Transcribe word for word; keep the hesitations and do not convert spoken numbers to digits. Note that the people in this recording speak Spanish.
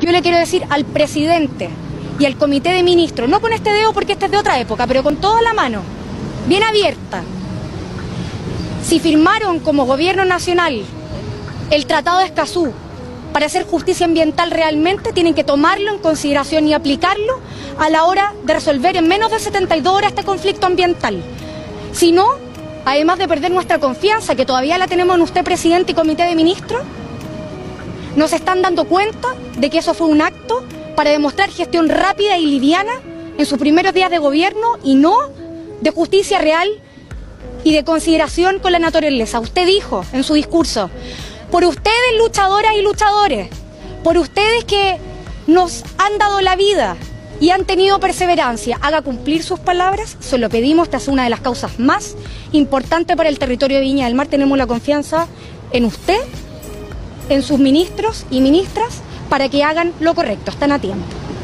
Yo le quiero decir al presidente y al comité de ministros, no con este dedo porque este es de otra época, pero con toda la mano, bien abierta. Si firmaron como gobierno nacional el Tratado de Escazú para hacer justicia ambiental realmente, tienen que tomarlo en consideración y aplicarlo a la hora de resolver en menos de setenta y dos horas este conflicto ambiental. Si no, además de perder nuestra confianza, que todavía la tenemos en usted, presidente y comité de ministros, nos están dando cuenta de que eso fue un acto para demostrar gestión rápida y liviana en sus primeros días de gobierno y no de justicia real y de consideración con la naturaleza. Usted dijo en su discurso, por ustedes luchadoras y luchadores, por ustedes que nos han dado la vida y han tenido perseverancia, haga cumplir sus palabras, se lo pedimos, esta es una de las causas más importantes para el territorio de Viña del Mar, tenemos la confianza en usted, en sus ministros y ministras, para que hagan lo correcto, están a tiempo.